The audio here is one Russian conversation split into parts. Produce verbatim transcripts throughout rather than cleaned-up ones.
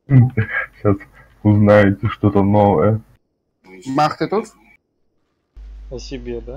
Сейчас узнаете что-то новое. Мах, ты тут? О себе, да?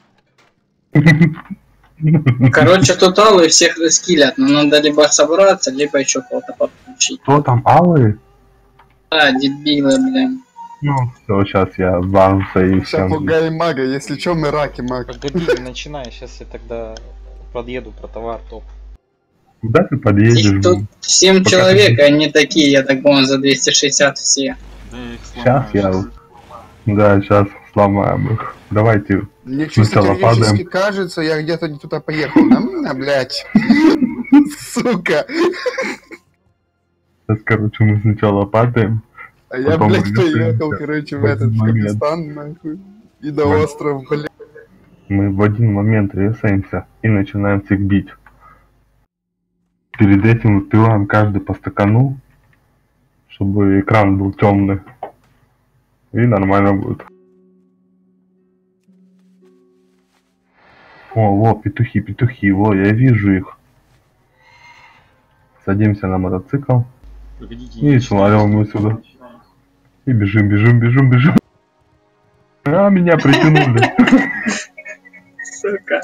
Короче, тут алые всех раскилят, но надо либо собраться, либо еще кого-то подключить. Кто там, алые? Да, дебилы, блин. Ну, все, сейчас я банса и Сейчас всем. пугай мага, если что, мы раки, маг. Погоди, не начинай, сейчас я тогда подъеду про товар топ. Куда ты подъедешь? Их тут семь Пока человек, ты- они такие, я так понял, за двести шестьдесят все. Да я их Сейчас сломаю. я... Да, сейчас сломаем их. Давайте. Мне чисто Сначала теоретически падаем. кажется, я где-то не туда поехал. Да, блядь. Сука. Сейчас, короче, мы сначала падаем. А я, Потом блядь, мы поехал, летаем. короче, в В этот один момент. Пакистан, нахуй. И до Мы- острова, блядь. Мы в один момент резаемся и начинаем всех бить. Перед этим выпиваем каждый по стакану, чтобы экран был темный. И нормально будет. О, во, петухи, петухи, во, я вижу их. Садимся на мотоцикл Погодите, и сваливаем мы сюда. И бежим, бежим, бежим, бежим. А, меня притянули. Сука.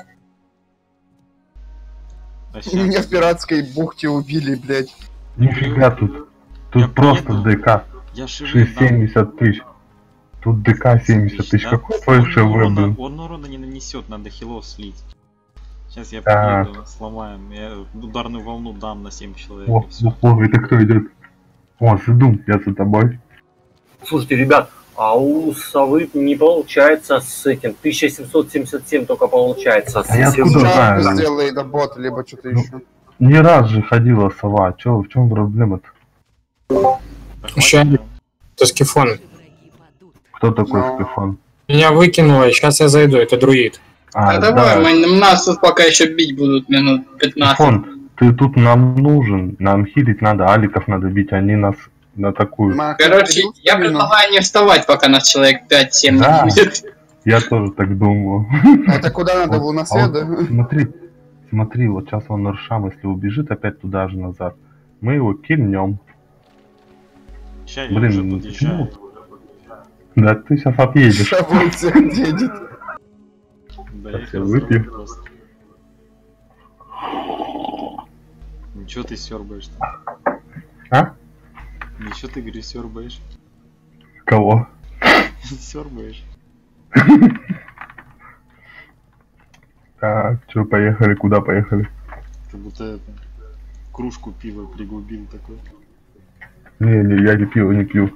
А Меня щас- в пиратской бухте убили, блядь. Нифига тут. Тут Я просто понял. ДК. Я шивы шесть дам. семьдесят тысяч. Тут ДК семьдесят тысяч. Да? Какой твой Он ШВ, урона- блин? Он урона не нанесет, надо хилов слить. Сейчас я Так. подъеду, сломаем. Я ударную волну дам на семь человек. О, и всё. о, о, это кто идет? О, Зидум, я за тобой. Слушайте, ребят, а у совы не получается с этим. тысяча семьсот семьдесят семь только получается. А я С- откуда с- знаю? Шапку сделай до бота, либо что-то Ну. еще. Не раз же ходила сова. Чё, в чем проблема-то? Да Еще хватит, Это скифон. Кто такой Ну. Стефан? Меня выкинуло, сейчас я зайду, это друид. А, А, давай, да. мы, нас тут пока еще бить будут минут пятнадцать. Стефан, ты тут нам нужен. Нам хилить надо, аликов надо бить, они нас атакуют. Мах, Короче, ты я именно. предлагаю не вставать, пока нас человек пять-семь Да. не будет. Я тоже так думаю. Это куда надо, в Вот, луносвет, а да? вот Смотри, смотри, вот сейчас он Нуршам, если убежит опять туда же назад, мы его кильнем. ща я Блин, уже ну подъезжаю. Да ты сейчас отъедешь. Шабой всех едет. Да я их Всё, разорву выпью. просто. Ничего ты сёрбаешь-то? А? Ничего ты, говорю, сёрбаешь? Кого? Сёрбаешь. Так, что, поехали, куда поехали? Как будто это, кружку пива пригубил такой. Не, не, я не пью, не пью.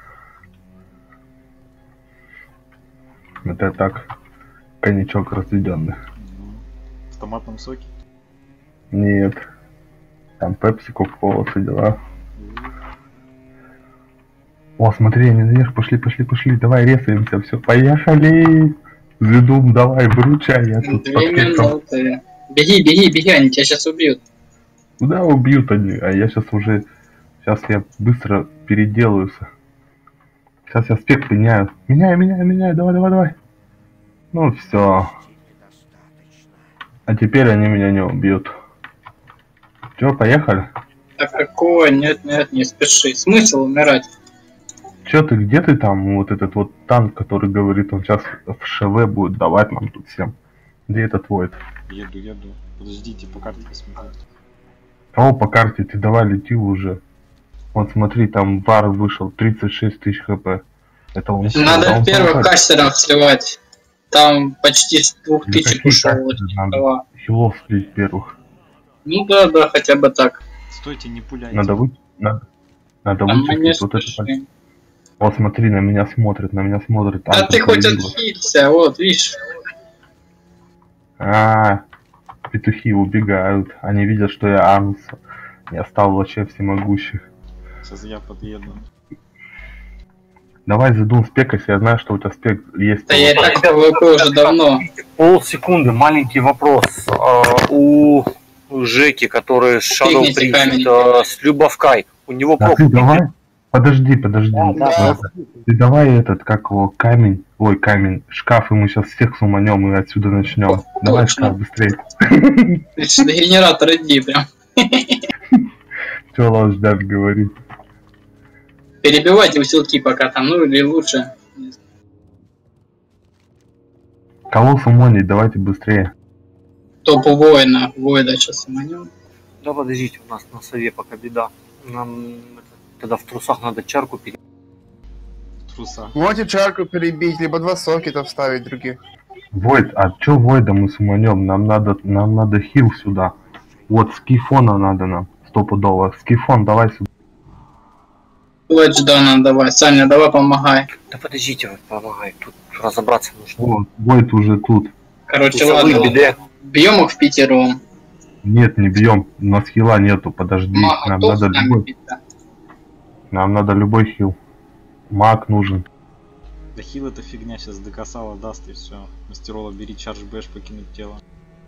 Это так, коньячок разведенный. Ну, в томатном соке. Нет. Там пепси, кока-кола, все дела. О, смотри, они наверх, пошли, пошли, пошли, давай резаемся, все, поехали. Зидум, давай, выручай, я тут Две под кексом. минуты. Беги, беги, беги, они тебя сейчас убьют. Куда убьют они? А я сейчас уже, сейчас я быстро переделаюсь. Сейчас я спек меняю. Меняю, меняю, меняю, давай, давай, давай. Ну все. А теперь они меня не убьют. Че, поехали? Да какой? Нет, нет, не спеши. Смысл умирать? Че ты, где ты там, вот этот вот танк, который говорит, он сейчас в ШВ будет давать нам тут всем. Где это твой? Еду, еду. Подождите, по карте посмотрю. О, по карте, ты давай лети уже. Вот смотри, там вар вышел, тридцать шесть тысяч хп. Это он. Надо это он первых помогает. кастеров сливать. Там почти с двух Да тысяч какие ушел. кастеры надо? Права. Хилов слить первых. Ну да, да, хотя бы так. Стойте, не пуляйте. Надо вы... Надо, надо А мы не вычистить вот это. спешим. Вот смотри, на меня смотрит, на меня смотрит. Да Антон ты хоть появилась. отхилься, вот, видишь. А, петухи убегают. Они видят, что я Арнс. Я стал вообще всемогущий. Сейчас я подъеду. Давай, Зидун, спекайся. Я знаю, что у тебя спек есть. Да я и так ПВП уже давно. Полсекунды, маленький вопрос. А, у у Жеки, который с Shadow Фигните камень. Priest, а, с Любовкой, у него Да профиль. ты давай. Подожди, подожди. Да, да, Вот. Ты давай этот, как его, камень. Ой, камень. Шкаф, и мы сейчас всех суманем и отсюда начнем. Давай, Точно. шкаф, быстрее. Значит, до генератора иди прям. Че Лождак говорит? Перебивайте усилки пока там, ну или лучше. Кого сумонить, давайте быстрее. Топ воина, воина сейчас саманем. Да подождите, у нас на сове пока беда. Нам это, тогда в трусах надо чарку перейти. Труса. Можете чарку перебить, либо два сокета вставить других. Войд, а чё Войда мы суманем? Нам надо, нам надо хил сюда. Вот, скифона надо нам, стопудово. Скифон, давай сюда. Лэдж Дана давай, Саня, давай помогай. Да подождите, вы помогай, тут разобраться нужно. Вот, Войд уже тут. Короче, У совы ладно, беде. бьем их в пятером. Нет, не бьем. У нас хила нету, подожди. Мага, Нам кто надо с нами любой, бить-то? нам надо любой хил. Маг нужен. Да хил это фигня, сейчас докасала даст и все. Мастерола, бери чардж бэш, покинуть тело.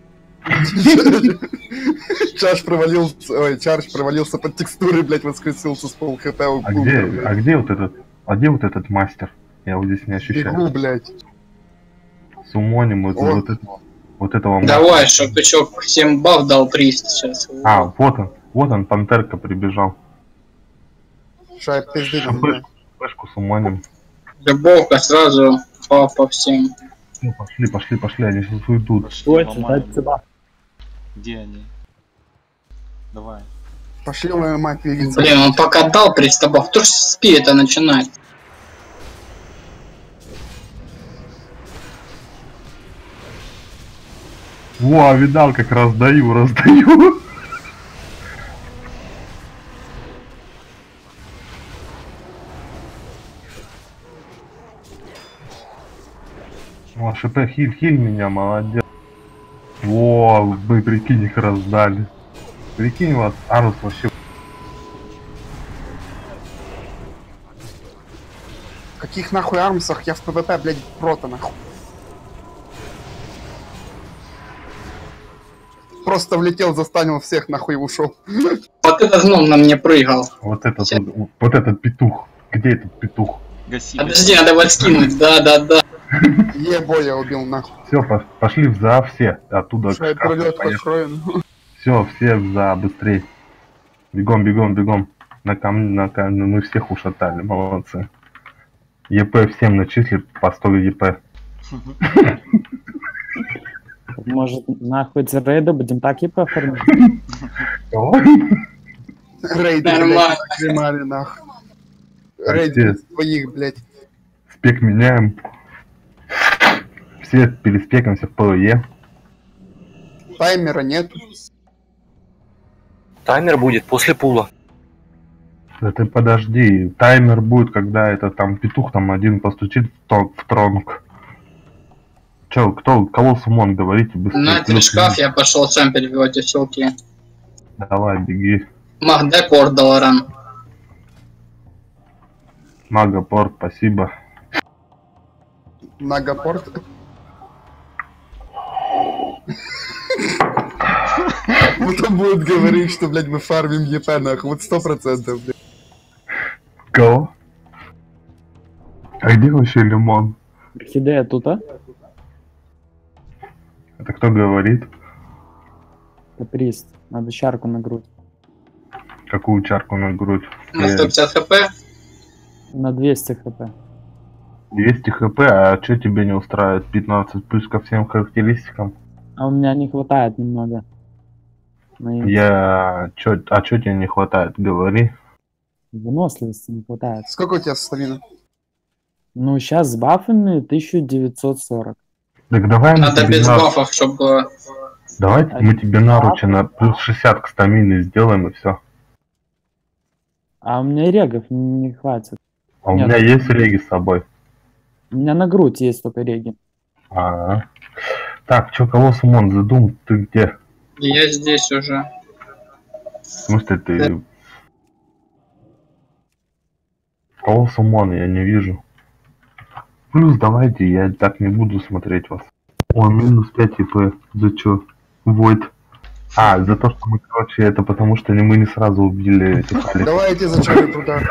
Чардж провалился, ой, Чардж провалился под текстурой, блять, воскресился с пол хп. А где, а где вот этот, а где вот этот мастер? Я его здесь не ощущаю. Бегу, блять. Сумоним вот, О. вот, это- вот этого мастера. Давай, чтоб еще всем баф дал прист сейчас. А, вот он, вот он, пантерка прибежал. Шай пизды нам, Шапы- блядь. Флешку сумоним. Любовка сразу баф по всем. Ну, пошли, пошли, пошли, они сейчас уйдут. Пошли, ломаем. Где они? Давай. Пошли, моя мать, певица. Блин, он пока дал прист баф, кто ж спи это начинает? Во, видал, как раздаю, раздаю. О, ШП, хиль, хиль меня, молодец. Во, вы прикинь, их раздали. Прикинь, вас Арус вообще. В каких нахуй армсах? Я в ПВП, блять, прота нахуй. Просто влетел, застанил всех нахуй и ушел. Вот этот гном на мне прыгал. Вот этот, вот, вот этот петух. Где этот петух? Гаси. Подожди, надо вот скинуть, да, да, да. Ебо, я убил нахуй. Все, пошли в за все. Оттуда Шай пролет построен. Все, все в за, быстрей. Бегом, бегом, бегом. На камне, на камне. Мы всех ушатали, молодцы. ЕП всем начисли по сто ЕП. Может, нахуй з рейду будем так и поформить? Рейды, Нормально. блять, кремали нахуй. А Рейды где? своих, блять. Спек меняем. Все переспекаемся в ПВЕ. Таймера нет. Таймер будет после пула. Да ты подожди. Таймер будет, когда это там петух там один постучит в, то- в тронг. Че, кто, кого сумон, говорите быстрее. На три шкаф я пошел сам перебивать усилки. Давай, беги. Мах, дай порт долларам. Магапорт, спасибо. Нагапорт. Вот он будет говорить, что, блядь, мы фармим ЕП нахуй. Вот сто процентов, блядь. Кого? А где вообще лимон? Хидея тут, а? Это кто говорит? Каприст. Надо чарку на грудь. Какую чарку на грудь? На Э, сто пятьдесят хп. На двести хп. двести хп, а что тебе не устраивает? пятнадцать плюс ко всем характеристикам? А у меня не хватает немного. Ну и Я... Чё... А чё тебе не хватает? Говори. выносливости не хватает. Сколько у тебя стамина? Ну, сейчас с бафами тысяча девятьсот сорок. Так давай мы Надо тебе без на... бафов, чтобы... Давай мы тебе наручи на плюс шестьдесят к стамины сделаем и все. А у меня регов не хватит. А у Нет. меня есть реги с собой. У меня на грудь есть только реги. А, так, чё, кого сумон задум? Ты где? Я здесь уже. В смысле ты... Кого сумон? Я не вижу. Плюс давайте, я так не буду смотреть вас. О, минус пять ИП. За чё? Войд. А, за то, что мы, короче, это потому что не- мы не сразу убили этих аликов. Давайте зачем туда.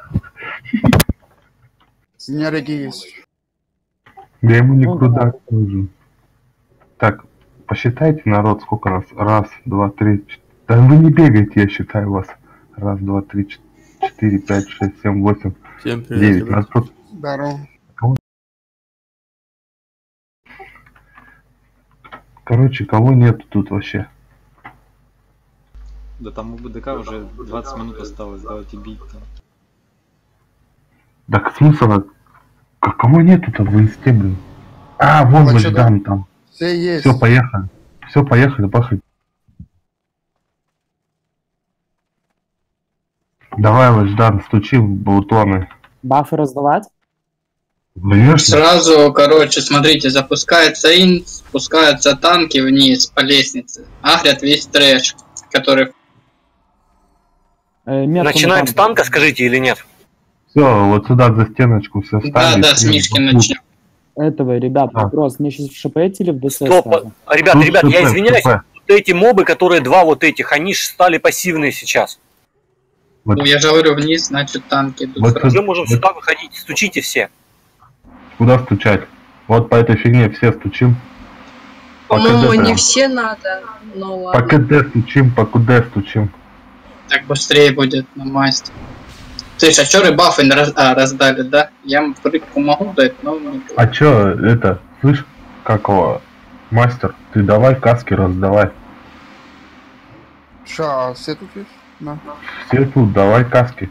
У меня реги есть. Я ему не Ну, крудак нужен. Так, посчитайте, народ, сколько нас. Раз, два, три, четыре. Да вы не бегайте, я считаю вас. Раз, два, три, четыре, пять, шесть, семь, восемь. Всем привет, девять. ребят. Надо просто... Здорово. Короче, кого нету тут вообще? Да там у БДК уже двадцать минут осталось, давайте бить там. Так смысл? К- Кого нету-то в инсте, блин? А, вон А чё Вождан там. Все есть. Все, поехали. Все, поехали, пахать. Давай, Вождан, стучи в бутоны. Бафы раздавать? Конечно. Сразу, короче, смотрите, запускается инт, спускаются танки вниз по лестнице. Агрят весь трэш, который... Э, метку Начинаем на с танка, скажите, или нет? Все, вот сюда за стеночку все Да, встали. да, с и Мишки тут- начнем. Этого, ребят, А. вопрос. Мне сейчас в ШП или в ДС Стоп, сразу? ребят, Тут ребят, я ШП, извиняюсь, ШП. вот эти мобы, которые два вот этих, они же стали пассивные сейчас. Вот, Ну, я же говорю, вниз, значит, танки идут Вот сразу. Уже можем вот сюда выходить, стучите все. куда стучать? Вот по этой фигне все стучим. По По-моему, КД не прям. все надо, но По ладно. КД стучим, по КД стучим. Так быстрее будет на масте. Слышь, а чё рыбафы раз... а, раздали, да? Я прыгку могу дать, но... не- А чё, это, слышь, как его, мастер, ты давай каски раздавай. Ша, все тут есть? Да. Все тут, давай каски.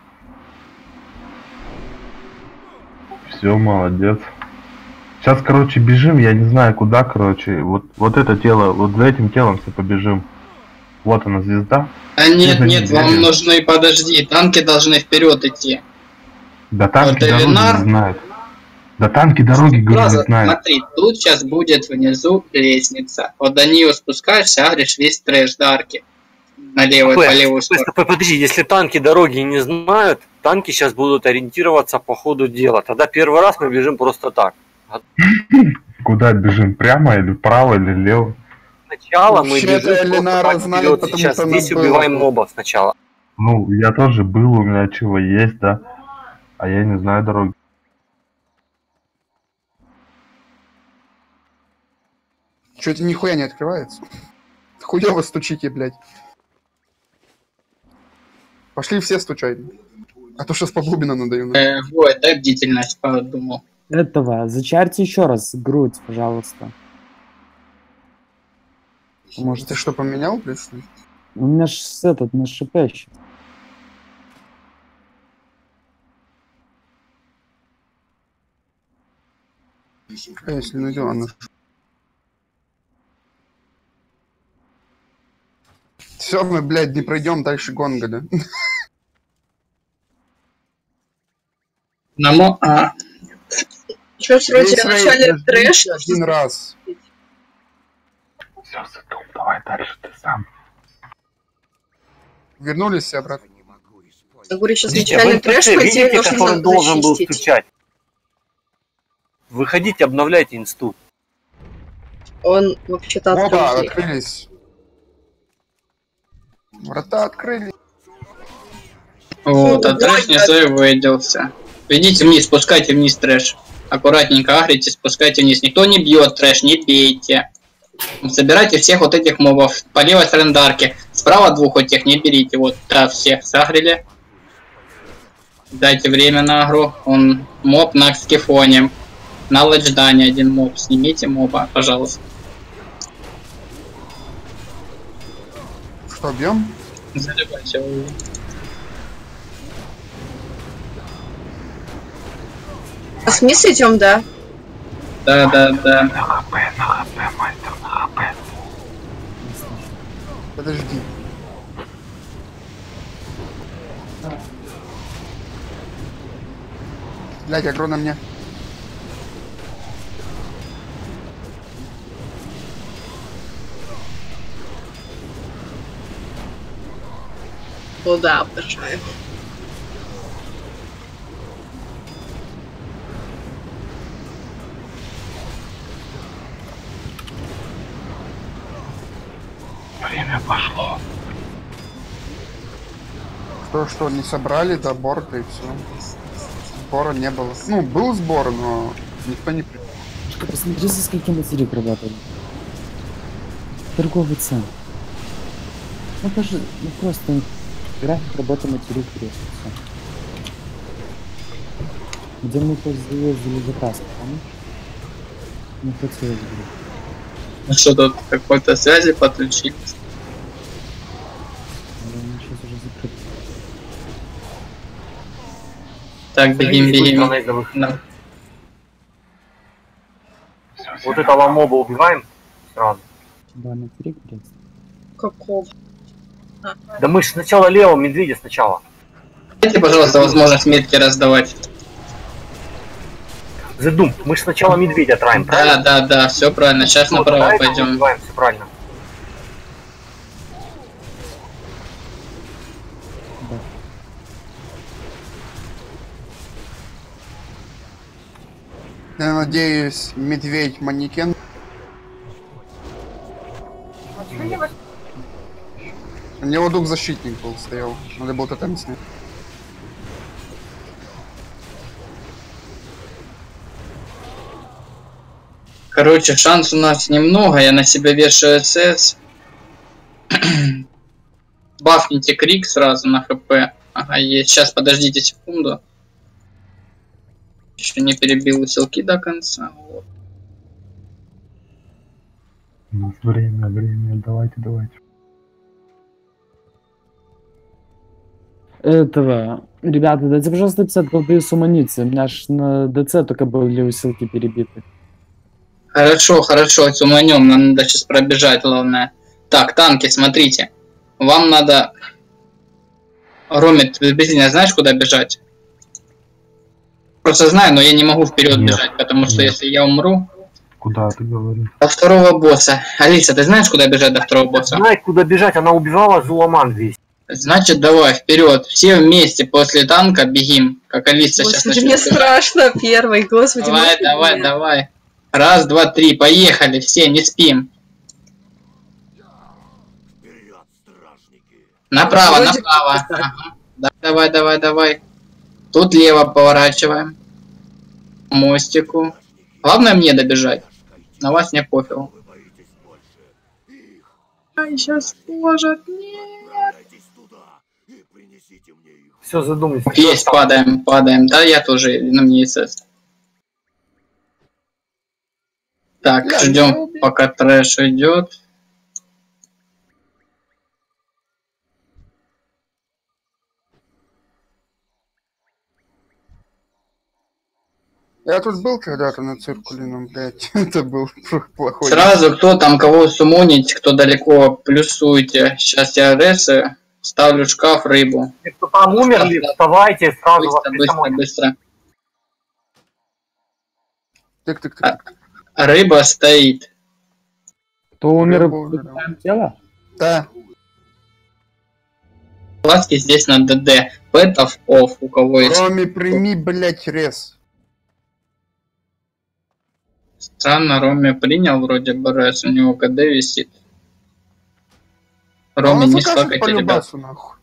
Все, молодец. Сейчас, короче, бежим, я не знаю куда, короче. Вот, вот это тело, вот за этим телом все побежим. Вот она, звезда. А нет, Это не нет, вам бегает. нужны, подожди, танки должны вперед идти. Да танки Вот дороги Элинар- не знают. Да танки дороги, говорю, Сразу не знают. смотри, тут сейчас будет внизу лестница. Вот до нее спускаешься, агришь весь трэш дарки. На левую, П, по левую стой, сторону. стой, подожди, если танки дороги не знают, танки сейчас будут ориентироваться по ходу дела. Тогда первый раз мы бежим просто так. Куда бежим? Прямо или вправо или лево? Сначала мы Вообще-то бежим просто Элинара так знает, вперед. потому Сейчас что она здесь была убиваем тут. мобов сначала. Ну, я тоже был, у меня чего есть, да. А я не знаю дороги. Чё это нихуя не открывается? Хуя вы стучите, блядь. Пошли все стучать. А то сейчас по бубину надаю. Э, вот, дай бдительность, подумал. Этого, зачарьте еще раз грудь, пожалуйста. Может, Ты что, поменял, блядь, что ли? у меня ж с этот на ШП щас. А если найдем, она... Все, мы, блядь, не пройдем дальше гонга, да? На мо... А, Что ж, вроде Весь в рейд начале нажмите трэш. один раз. Все, Сатум, давай дальше ты сам. Вернулись все обратно. Я говорю, сейчас в Видите, начале вы трэш, инсте по идее, видите, который нужно должен был зачистить. стучать. Выходите, обновляйте инсту. Он вообще-то Оба, открыл дверь. открылись. Врата открылись. вот, а Ну, трэш не вот, свой выделся. Идите вниз, спускайте вниз трэш. Аккуратненько агрите, спускайте вниз. Никто не бьет трэш, не бейте. Собирайте всех вот этих мобов. По левой стороне дарки. Справа двух вот тех не берите. Вот, да, всех сагрили. Дайте время на агру. Он моб на скифоне. На лэдждане один моб. Снимите моба, пожалуйста. Что, бьем? Заливайте его. А с вниз идем, да? Да, да, да. На хп, на хп, мастер, на хп. Подожди. Блядь, агро на мне. Куда обожаю. Время пошло. Что, что, не собрали до борта и все. Сбора не было. Ну, был сбор, но никто не при... Что, посмотри, за скольким материк работали. Торговый центр. Ну, даже, ну, просто график работы материк просто. Где мы ездили за краской, помнишь? Не хотелось бы. Ну что тут, какой-то связи подключились? Но они сейчас уже закрыты. Так, бегим, бегим. Быстро на выход. Да. Вот этого моба убиваем сразу. Да, на три, блядь. Какого? Да мы же сначала левого медведя сначала. Дайте, пожалуйста, возможность метки раздавать. Задум, мы же сначала медведя траем, Да, правильно? да, да, все правильно. Сейчас Вот, направо да, пойдем. убиваем, все правильно. Да. Я надеюсь, медведь манекен. У него дух защитник был, стоял. Надо было тотем снять. Короче, шанс у нас немного. Я на себя вешаю СС. Бафните крик сразу на хп. Ага, есть. Сейчас, подождите секунду. Еще не перебил усилки до конца. Вот. У нас время, время, давайте, давайте. Этого... Ребята, дайте, пожалуйста, пятьдесят голды с амуницией. У меня аж на ДЦ только были усилки перебиты. Хорошо, хорошо, цуманем. Нам надо сейчас пробежать, главное. Так, танки, смотрите. Вам надо... Ромит, ты приблизительно знаешь, куда бежать? Просто знаю, но я не могу вперед Нет. бежать, потому что Нет. если я умру... Куда ты говоришь? До второго босса. Алиса, ты знаешь, куда бежать до второго босса? Знает, куда бежать, она убивала Зуламан весь. Значит, давай, вперед. Все вместе после танка бегим, как Алиса сейчас Господи, мне начнет. страшно первый, господи. Давай, можно давай, меня? давай. Раз, два, три, поехали, все, не спим. Направо, Вроде направо. как так. Ага. Да, давай, давай, давай. Тут лево поворачиваем. К мостику. Главное мне добежать. На вас не пофигу. Ай, сейчас поможет. Нет. Все, задумайся. Есть, падаем, падаем. Да, я тоже, на мне СС. Так, Бля, ждем, меня убили. пока трэш идет. Я тут был когда-то на циркуле, но, блядь, это был плохой. Сразу, кто там кого сумонить, кто далеко, плюсуйте. Сейчас я ресы, ставлю шкаф, рыбу. Те, кто там умерли, вставайте сразу Быстро, во быстро, быстро. Тык-тык-тык. Рыба стоит. Кто умер? Рыбу умерла. Тело? Да. Ласки здесь на ДД. Пэтов офф, у кого есть. Роми, прими, блядь, рез. Странно, Роме принял вроде бы раз, у него КД висит. А Роме, он не закажет слакайте, по ребят. любасу, нахуй.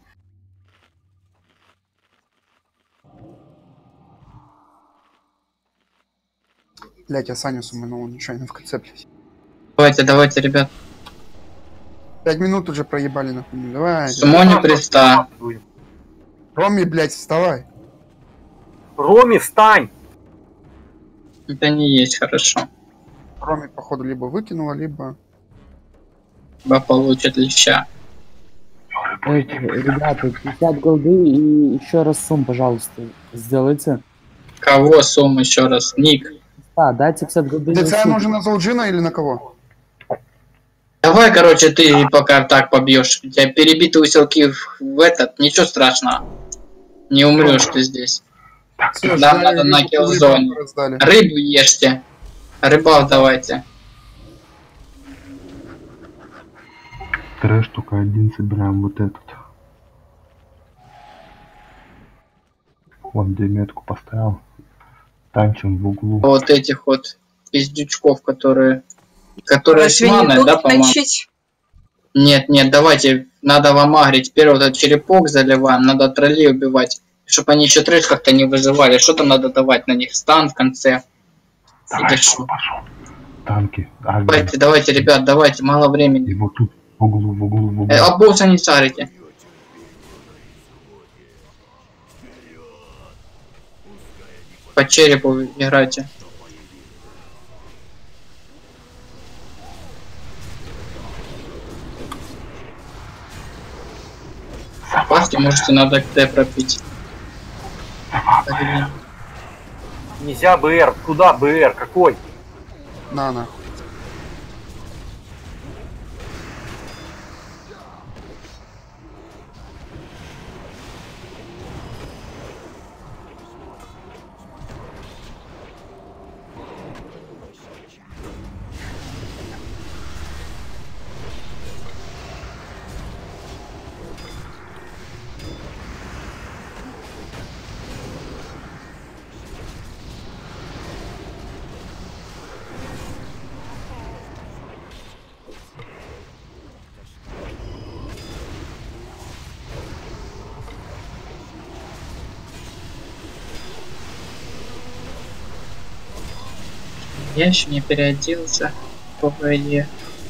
Блять, я Саню суманул нечаянно в конце, блядь. Давайте, давайте, ребят. Пять минут уже проебали, нахуй. Давай. Сумони приста. Роми, блядь, вставай. Роми, встань! Это не есть хорошо. Роми, походу, либо выкинула, либо... Либо получит леща. Эй, ребята, пятьдесят голды и еще раз сум, пожалуйста, сделайте. Кого сум еще раз? Ник. Да, дайте пятьдесят голды. и ДЦ сум. нужен на Золджина или на кого? Давай, короче, ты пока так побьешь. У тебя перебитые усилки в, в этот, ничего страшного. Не умрешь ты здесь. Всё, Нам ждали, надо на рыбу- киллзоне. рыбу раздали. Рыбу ешьте. Рыбал давайте. Трэш только один собираем, вот этот. Вон где метку поставил. Танчим в углу. Вот этих вот пиздючков, которые... Которые с Разве не маной, да, тут по-моему? начать? Нет, нет, давайте, надо вам агрить. Первый вот этот черепок заливаем, надо троллей убивать. Чтобы они еще трэш как-то не вызывали. Что там надо давать на них? Стан в конце. Давай, Или что? пошел. Танки. Агри. Давайте, давайте, ребят, давайте, мало времени. И вот тут, в углу, в углу, в углу. Э, а босса не царите. По черепу играйте. Пасти можете надо Д пропить. Так, Нельзя БР. Куда БР? Какой? На, на. я еще не переоделся по ВЕ.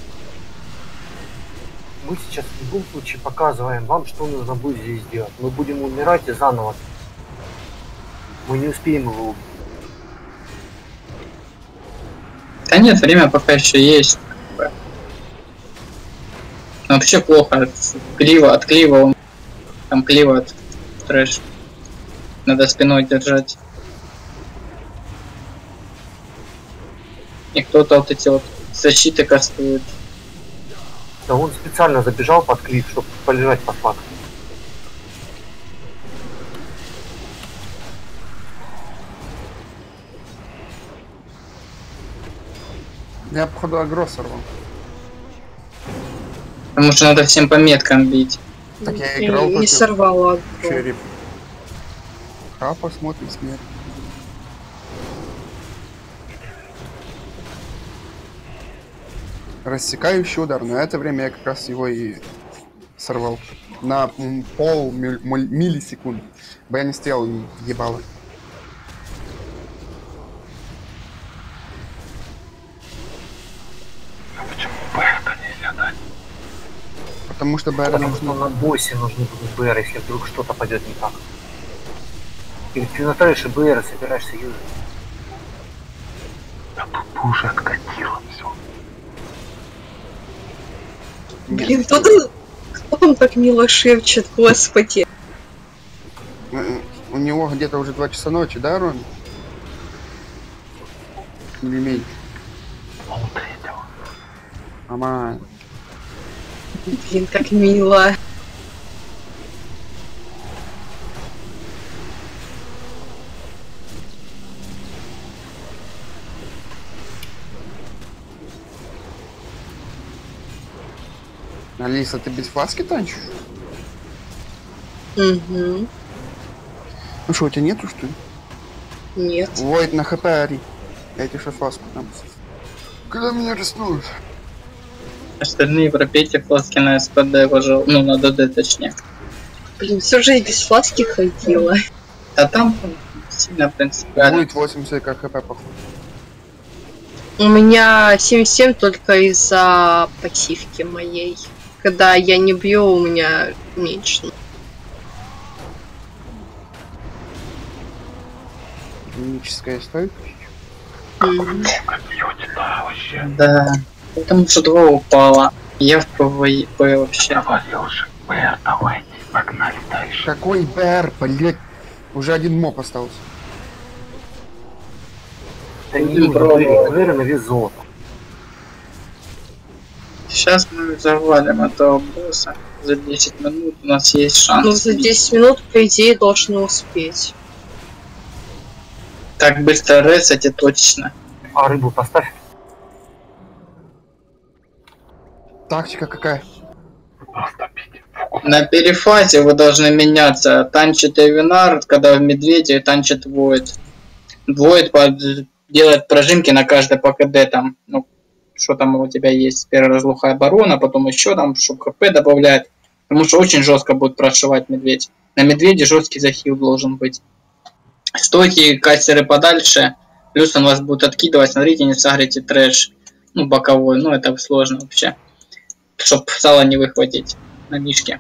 Мы сейчас в любом случае показываем вам, что нужно будет здесь делать. Мы будем умирать и заново. Мы не успеем его убить. Да нет, время пока еще есть. Вообще плохо. От клива, от клива он... Там клива от трэш. Надо спиной держать. И кто-то вот эти вот защиты кастует. Да он специально забежал под клиф, чтобы полежать под фактом. Я походу агро сорвал. Потому что надо всем по меткам бить. Так я И играл не только сорвала. череп. А посмотрим смерть. Рассекающий удар, но это время я как раз его и сорвал. На м, пол миль- миль- миллисекунд. Бы я не стоял, и ебало. Почему БР-то нельзя дать? Потому что Б R Потому что нужно... на боссе нужны будут БР, если вдруг что-то пойдет не так. Или ты на трэше БР собираешься юзать. Да тут уже откатило все. Блин, кто там, кто там так мило шепчет, господи. Э, У него где-то уже два часа ночи, да, Рон? Или меньше? Пол третьего. Ама... Блин, как мило. Алиса, ты без фласки танчишь? Угу. Ну что, у тебя нету, что ли? Нет. Войд на хп ори. Я тебе сейчас фласку дам. Когда меня рискнут? Остальные пропейте фласки на СПД, пожалуйста. Ну, на ДД точнее. Блин, всю жизнь без фласки ходила. А там сильно принципиально. Будет восемьдесят как хп, походу. У меня семьдесят семь только из-за пассивки моей. Когда я не бью, у меня меньше. Клиническая стойкость. Мгм. Как бьете, да, вообще. Да. Потому что два упало. Я в ПВП вообще. Говорил же, БР, давайте, погнали дальше. Какой БР, блять? Уже один моб остался. Да не Ну, пробовал. БР на вес золота. Сейчас мы завалим этого босса. За десять минут у нас есть шанс. Ну, за десять минут, по идее, должны успеть. Так быстро ресайте точно. А рыбу поставь. Тактика какая? Просто пить. На перефазе вы должны меняться. Танчит Эвинар, когда в медведе, танчит Void. Void под... делает прожимки на каждой по КД там. Ну, что там у тебя есть? Первый раз глухая оборона, потом еще там, чтобы ХП добавляет. Потому что очень жестко будет прошивать медведь. На медведе жесткий захил должен быть. Стойте кассеры подальше. Плюс он вас будет откидывать. Смотрите, не сагрите трэш. Ну, боковой. Ну, это сложно вообще. Чтоб сало не выхватить на мишке.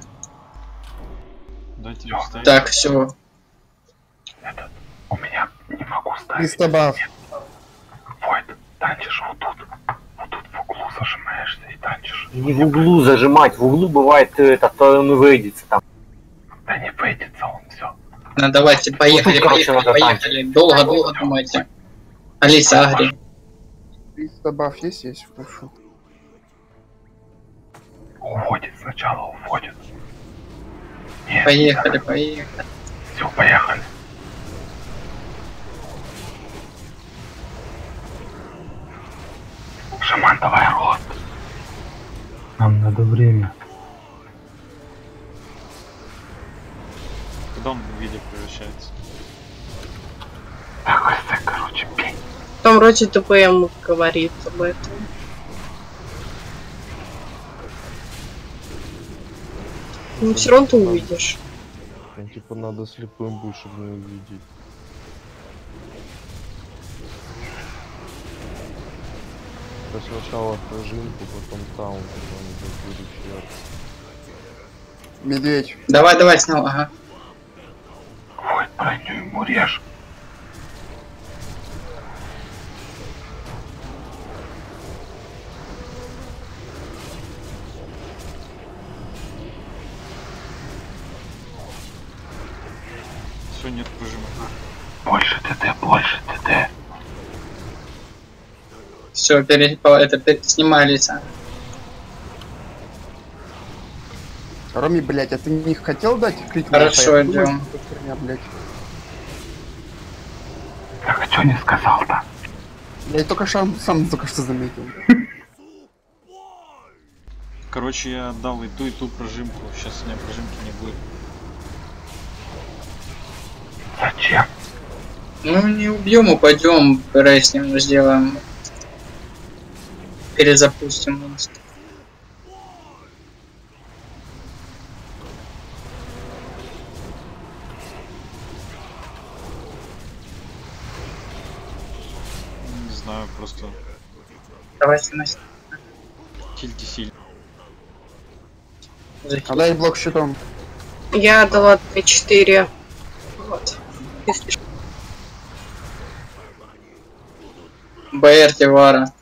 Дайте мне вставить. Так, все. Этот, у меня не могу Листобаф. Войд, танчишь вот тут. Вот тут в углу зажимаешься и танчишь. Не в углу зажимать, в углу бывает этот, он и выйдется там. Да не выйдется он, все. Ну давайте, поехали, Ну, тут, короче, поехали, надо поехали. Долго-долго думайте. Алиса, Агри. Листобаф есть? Есть, хорошо. Уходит сначала, уходит. Нет, Поехали, поехали. все, поехали. Шаман, давай рост. Нам надо время. Когда он в виде превращается? Такой стек, короче, пень. Там вроде ТПМ говорит об этом. Ну все равно ты увидишь. Ну, типа надо слепым быть, чтобы не увидеть. То сначала пружинку, потом таун, потом будет Медведь. Давай, давай снова, ага. Войд, броню ему режь. Все, нет пружина. Больше ТТ, больше ТТ. Все, пере... это пере... снимай лица. Роми, блядь, а ты не хотел дать крик? Хорошо, Я думаю, идем. что это херня, блядь. Так а что не сказал-то? Я и только сам, сам только что заметил. Короче, я отдал и ту, и ту прожимку. Сейчас у меня прожимки не будет. Зачем? Ну, не убьем, упадем, реснем, сделаем. Перезапустим монстр. Не знаю, просто Давайте, Настя. тильте сильно. А дай блок щитом. Я дала четыре. Вот. БР Тивара.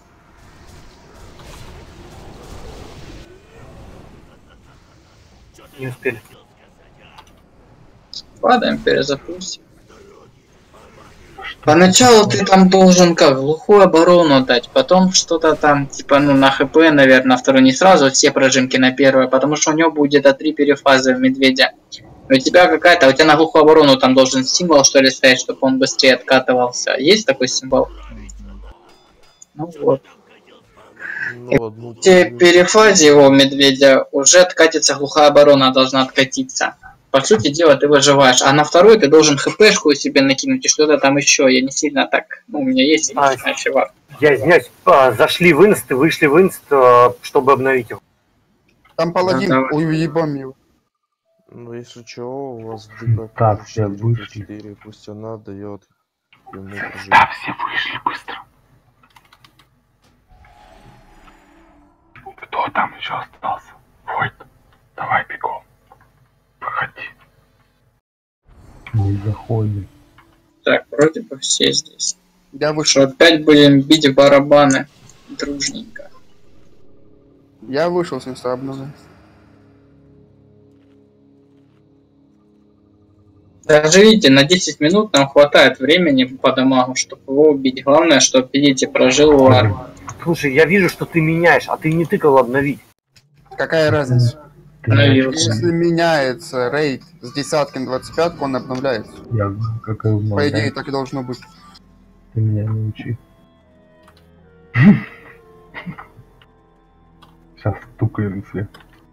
Не успели. Падаем, перезапустим. Поначалу ты там должен как, глухую оборону дать, потом что-то там, типа, ну, на хп, наверное, на второй не сразу, все прожимки на первое, потому что у него будет где-то три перефазы в медведя. У тебя какая-то, у тебя на глухую оборону там должен символ, что ли, стоять, чтобы он быстрее откатывался. Есть такой символ? Ну вот. Ну, одну В перефазе его медведя уже откатится глухая оборона, должна откатиться. По сути дела, ты выживаешь. А на второй ты должен хпшку себе накинуть и что-то там еще. Я не сильно так... Ну, у меня есть А, личная чувак. Я извиняюсь, а, зашли в инст и вышли в инст, а, чтобы обновить его. Там паладин, Да, давай. уебом его. Ну, если чего, у вас в ДК Так, все четыре вышли. четыре, пусть она дает ему прожим. Да, все вышли быстро. Кто там еще остался? Войд, давай бегом. Проходи. Не заходим. Так, вроде бы все здесь. Я Что вышел. опять будем бить в барабаны дружненько. Я вышел с места обновления. Даже видите, на десять минут нам хватает времени по дамагу, чтобы его убить. Главное, чтобы, видите, прожил вар. Слушай, я вижу, что ты меняешь, а ты не тыкал обновить. Какая разница? Ты Навился. Если меняется рейд с десятки на двадцать пять, он обновляется. Я как и По идее, так и должно быть. Ты меня не учи. Сейчас стукаем все.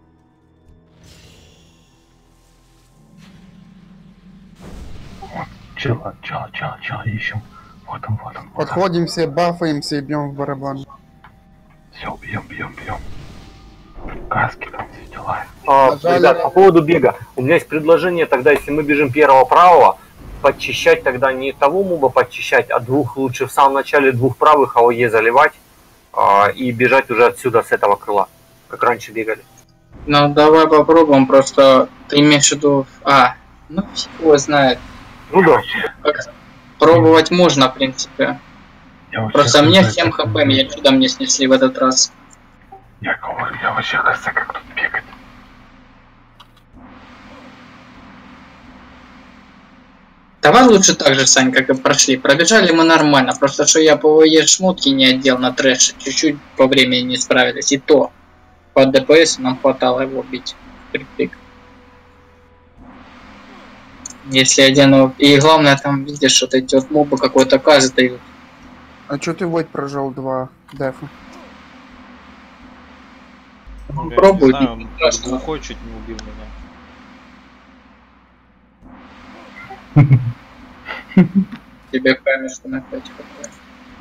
Вот, чела, чела, чела, чела ищем. Вот он, вот он. Вот он. Подходим все, бафаемся и бьем в барабан. Все, бьем, бьем, бьем. Каски там все дела. А, Нажали. ребят, по поводу бега. У меня есть предложение тогда, если мы бежим первого-правого, подчищать тогда не того моба подчищать, а двух лучше в самом начале двух правых АОЕ заливать а, и бежать уже отсюда с этого крыла, как раньше бегали. Ну, давай попробуем, просто ты имеешь в виду... А, ну, фиг его знает. Ну да. Как- Пробовать можно, в принципе. Я вообще Просто мне хз, семь как хп, тут меня бегать. чудом не снесли в этот раз. Я говорю, я вообще хз, как тут бегать. Давай лучше так же, Сань, как и прошли. Пробежали мы нормально, просто что я по ОЕ шмотки не отдел на трэше, чуть-чуть по времени не справились. И то, по ДПС нам хватало его бить. Припик. Если один... И главное, там видишь, вот эти вот мобы какой-то каз дают. А чё ты Войд прожил два дефа? Он Я пробует, не знаю, не он страшно. глухой чуть не убил меня. Тебе камешку на пять хп.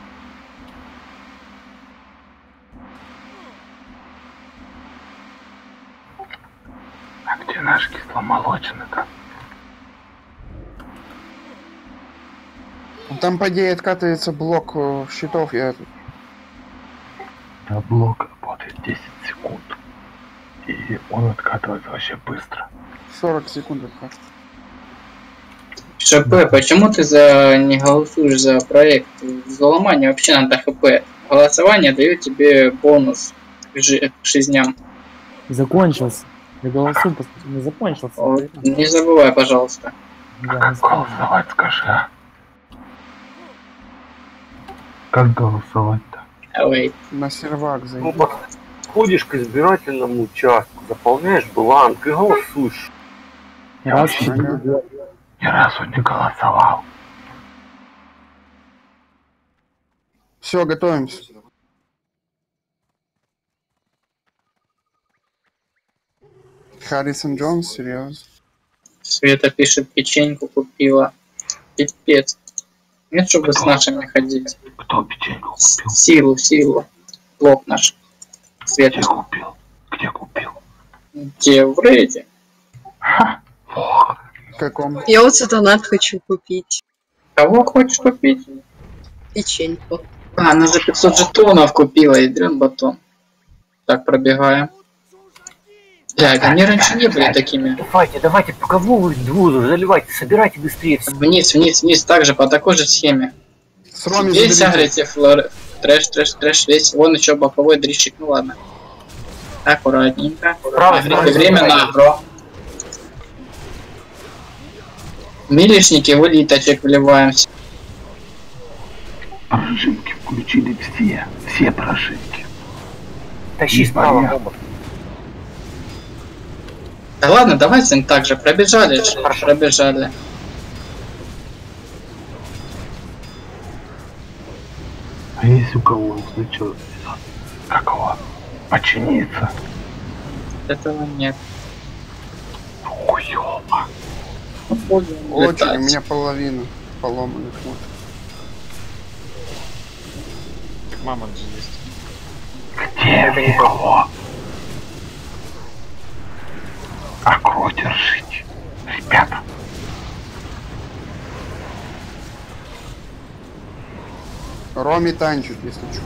А где наш кисломолочный-то? Там, по идее, откатывается блок э, щитов, я... Да, блок работает десять секунд. И он откатывается вообще быстро. сорок секунд откат. ШП, почему ты за не голосуешь за проект? За ломание вообще надо хп. Голосование дает тебе бонус к, жи- к жизням. Закончился. Я голосую, по сути, не закончился. Вот, не забывай, пожалуйста. Я Как не вспомнил. голосовать, скажи, а? Как голосовать-то? Ой, На сервак Ну, зайди. подходишь к избирательному участку, заполняешь бланк и голосуешь. Я Раз, вообще ни, Ага. ни разу не голосовал. Все, готовимся. Харрисон Джонс, серьезно. Света пишет, печеньку купила. Пипец. Нет, чтобы с нашими ходить. Кто печеньку купил? Силу, силу. Блок наш. Света. Где купил? Где купил? Где в рейде? Ха! Ох, В каком? Я вот за донат хочу купить Кого хочешь купить? печеньку. А, она за пятьсот жетонов купила, ядрен батон. Так, пробегаем. Блядь, они раньше не были такими. Давайте, давайте, пока вы двух заливайте, собирайте быстрее все. Вниз, вниз, вниз, также по такой же схеме. С Роми Весь заберите. агрите флоры. Трэш, трэш, трэш, весь. Вон еще боковой дрищик, ну ладно. Аккуратненько. Справа, Агрите справа, время справа. на агро. Милишники в элиточек вливаемся. прожимки включили все. Все прожимки. Тащи Не справа, понятно. моба. Да ладно, давайте так же, пробежали же, Хорошо. пробежали. А если у кого случилось? Какого? Починиться? Этого нет. Хуёво. Будем Очень, летать. у меня половина поломанных вот. Мама же есть. Где его? Акро держите. Ребята. Роми танчит, если что.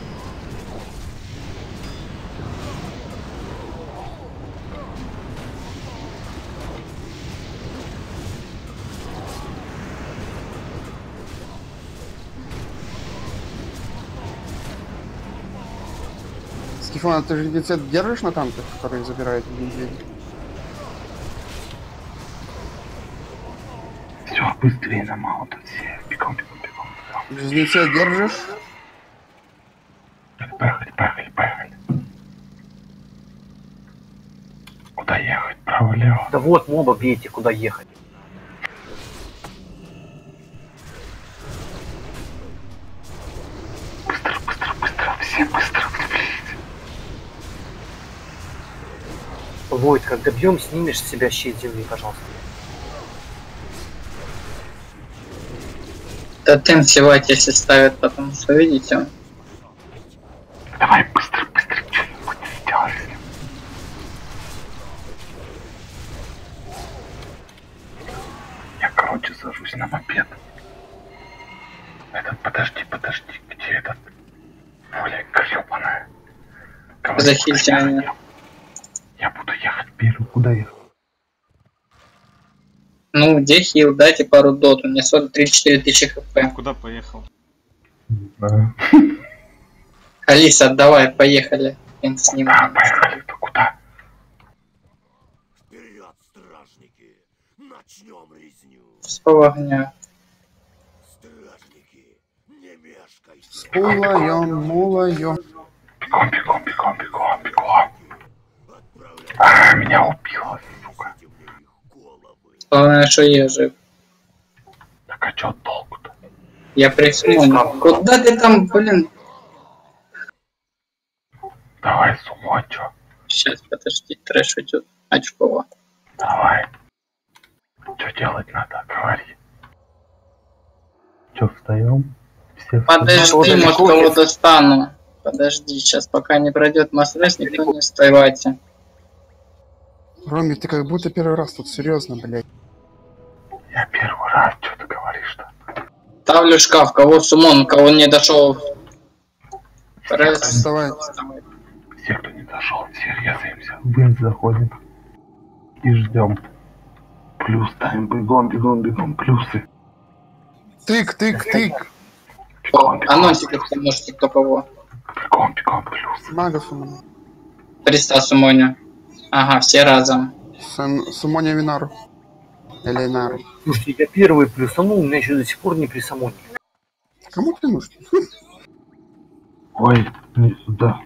Скифон, а ты же децент держишь на танках, которые забирают медведя? Все, быстрее на мало тут все. Бегом, бегом, бегом. бегом. Жнеца держишь? Поехали, поехали, поехали. Куда ехать? Право-лево? Да вот, моба бейте, куда ехать. Быстро, быстро, быстро. Все быстро. Войт, как добьем, снимешь с себя щит земли, пожалуйста. Тотем сливать, если ставят, потому что, видите, он Давай быстро, быстро. Что-нибудь сделай. Я, короче, сажусь на мопед. Этот, подожди, подожди. Где этот? Воля гребаная. Говори, захильте куда меня. ехать. Я буду ехать первый. Куда ехать? Ну, где хил, дайте пару дот, у меня сорок три-четыре тысячи хп. Куда поехал? Да. Алиса, давай, поехали. Я с ним. Куда поехали? Ты куда? Вперед, стражники! Начнем резню! Вспыл огня. Стражники, не мешкайте! Мулаем, мулаем. Бегом, бегом, бегом, бегом, бегом. А, меня убило, сука. Главное, что я жив. Так а чё толку-то? Я присмотрю. Куда ты там, блин? Давай, сумо, чё? Сейчас, подожди, трэш идет. Очково. Давай. Что делать надо? Говори. Че, встаем? Все Подожди, встаем? может, кого достану. Подожди, сейчас пока не пройдет масс-рейс, никто не вставайте. Роми, ты как будто первый раз тут, серьезно, блядь. Я первый раз, что ты говоришь-то? Ставлю шкаф, кого сумон, кого не дошел. Рейс. Вставай. Все, кто не дошел, все резаемся. В инт заходим. И ждем. Плюс ставим, бегом, бегом, бегом, плюсы. Тык, тык, тык. Бегом, бегом, Анонсик, если можете, кто кого. бегом, бегом, плюсы. Мага сумоня. Приста сумоня. Ага, все разом. Сумоня Винару. Или Нару. Слушайте, я первый плюсанул, у меня еще до сих пор не присамонили. Кому ты нужен? Ой, не сюда.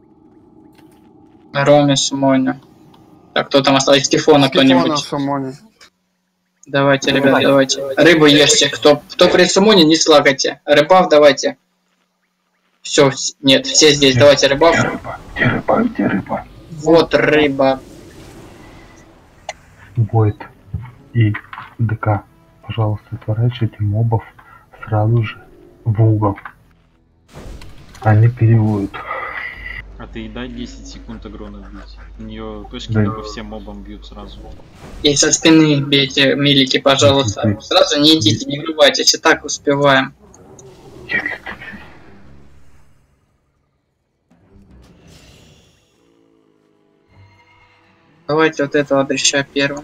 Роме сумоня. Так, кто там остался? Скифона кто-нибудь? Сумоня. Давайте, ребят, давайте. Рыбу ешьте. Кто, кто при сумоне, не слагайте. Рыбав давайте. Все, нет, все здесь. Давайте рыбав. Где рыба? Где рыба? Где рыба? Вот рыба. Войд и ДК, пожалуйста, отворачивайте мобов сразу же в угол. Они переводят. А ты и дай десять секунд агрона бить. У нее точки Да. не по всем мобам бьют сразу. И со спины бейте, милики, пожалуйста. Сразу не идите, не врывайтесь, и так успеваем. Если ты... Давайте вот этого дрища первым.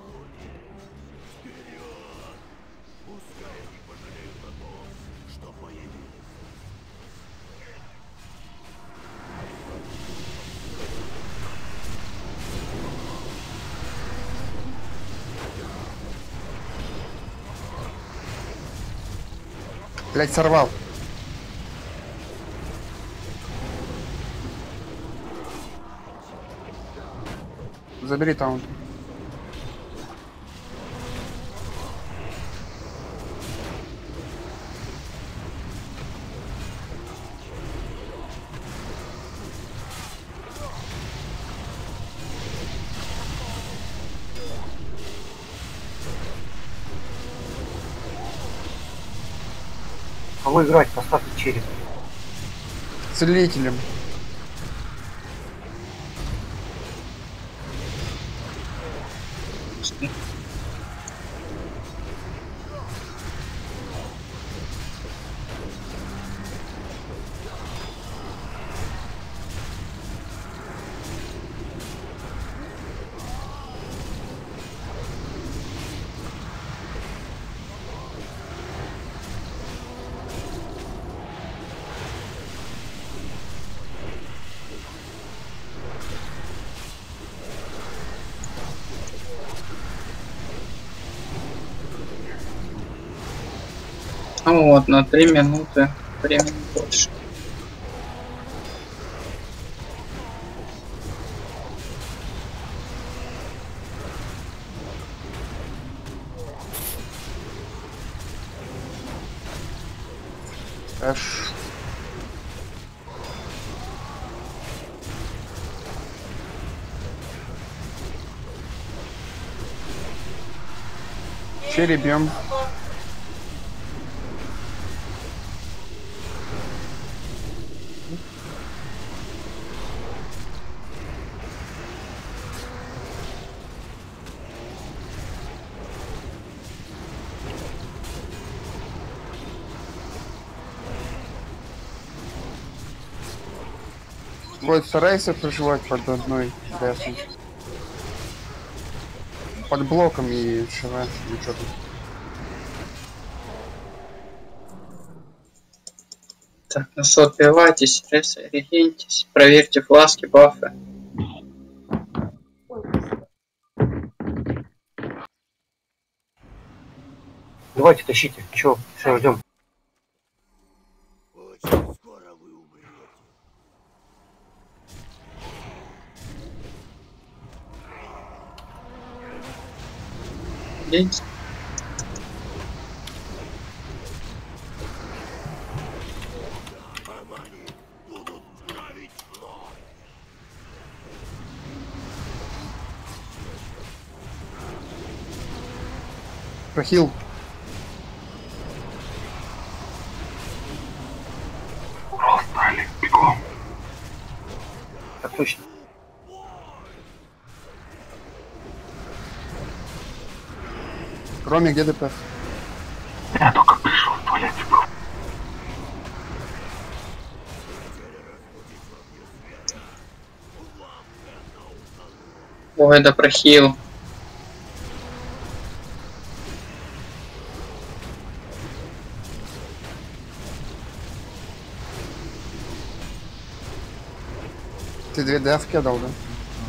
Блять, сорвал. Забери таунт. Кого играть? Поставьте череп. Целителем. Ну вот, на три минуты времени больше. Эш. Черебем. Вот, старайся проживать под одной дефом. под блоком и ШВ, или что тут. Так, ну что, отпивайтесь, регентесь, проверьте фласки, бафы. Давайте, тащите. Чё, все, ждем. Очень скоро вы умрете. Идите. Шаманы будут править вновь. Прохил. Стали, бегом. Так точно. Роме, где ДП? Я только пришел в туалете был. Ой, да прохил. Ты две девки дал, да?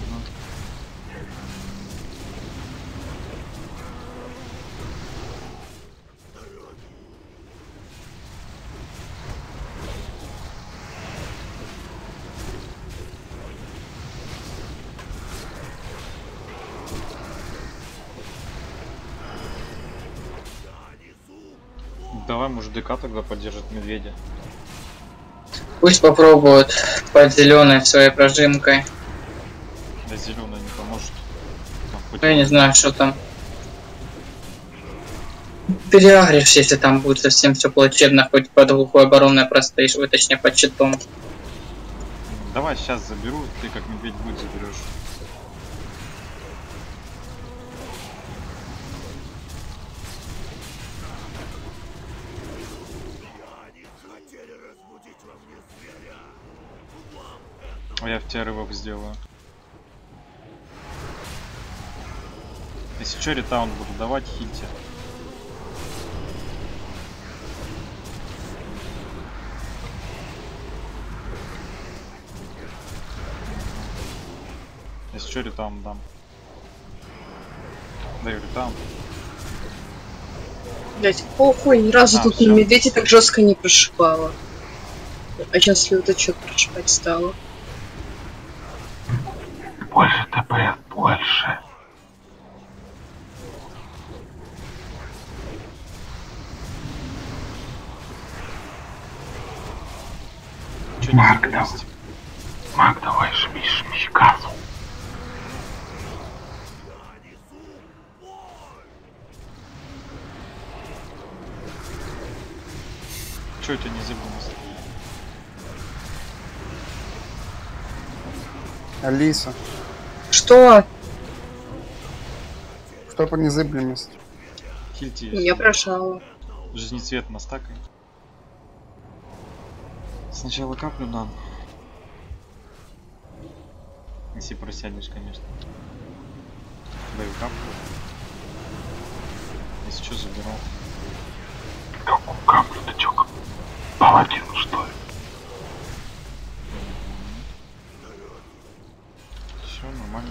Давай, может, ДК тогда поддержит медведя. Пусть попробуют под зеленой своей прожимкой. Да зеленая не поможет. Там хоть Ну, я не знаю, что там. Переагришь, если там будет совсем все плачевно, хоть под глухой обороной простоишь, вы точнее под щитом. Давай сейчас заберу, ты как медведь будет заберешь. Хотели разбудить во мне зверя. А я в тебя рывок сделаю. Если что, ретаун буду давать, хильте. Если что, ретаун дам. Даю ретаун. Блять, похуй, ни разу А, тут всё. на медведя так жестко не прошибало. А сейчас ли вот что-то прошибать стало? Больше ТПС, больше. Чё не Марк, забыл давай. есть? Мак, давай жми, жми газу. Чё это не забыл? Алиса. Что? Что по незыблемости? Хильте Меня прошало. жизнецвет настакай. Сначала каплю дам. Если просядешь, конечно. Даю каплю. Если что, заберу. Какую каплю ты чё? Паладин, что ли? Все нормально.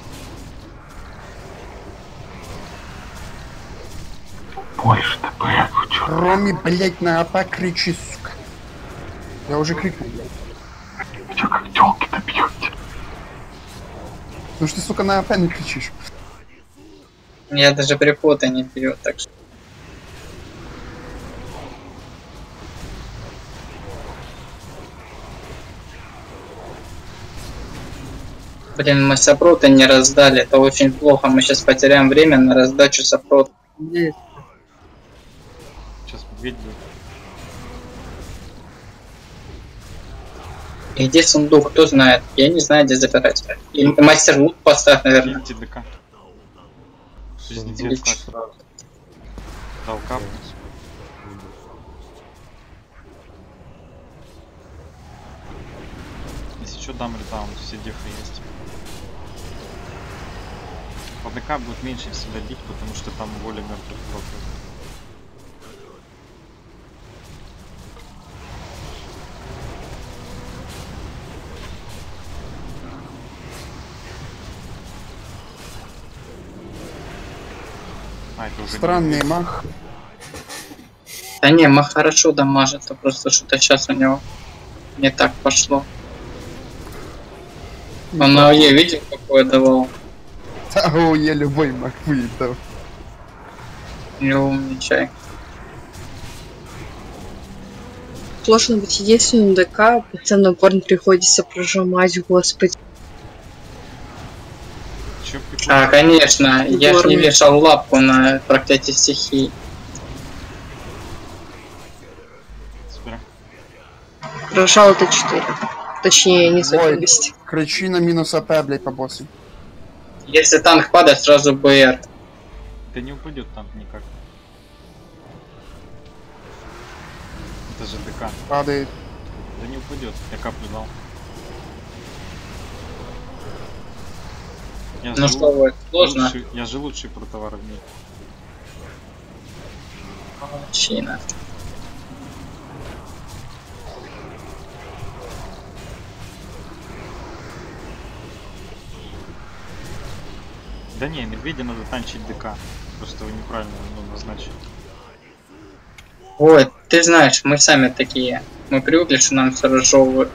Больше ТПС, вы чё? Роме, блять, на АП кричи, сука. Я уже крикнул, блядь. Вы чё, как тёлки-то бьёте? Ну что ты, сука, на АП не кричишь? Я даже припота не пью, так что. Блин, мы сопрота не раздали, это очень плохо, мы сейчас потеряем время на раздачу сопрота. Сейчас медведь будет. И где сундук, кто знает? Я не знаю, где запирать. Или мастер лут поставь, наверное. Хильте ДК. Или Жизнецвет чё? ставь. Дал каплю. Если что, дам ретаун, все дефы есть. По ДК будет меньше всегда бить, потому что там воля мертвых проков. А, это уже Странный мах. Да не, мах хорошо дамажит, а просто что-то сейчас у него не так пошло. Он на ОЕ видел, какое давал? Да, о, я любой мах выдал. Не умничай. Сложно быть единственным ДК, постоянно горн приходится прожимать, господи. Чё А, прикольно? конечно, я ж не Горн. вешал лапку на проклятие стихий. Супер. Прожал это четыре. Точнее, не Ой. совместить. Кричи на минус АП, блядь, по боссу. Если танк падает, сразу БР. Да не упадет танк никак. Это же ДК. Падает. Да не упадет. Я каплю дал. Я Ну же что, вот, сложно? лучший, я же лучший протовар в мире. Молодчина. Да не, медведя надо танчить ДК. Просто вы неправильно ну, назначили. Ой, ты знаешь, мы сами такие. Мы привыкли, что нам все разжевывают.